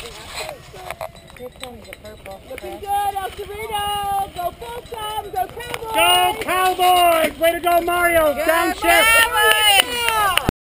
Here comes the purple. Looking good, El Torino. Go full time. Go Cowboys. Go Cowboys! Way to go, Mario. Downshift.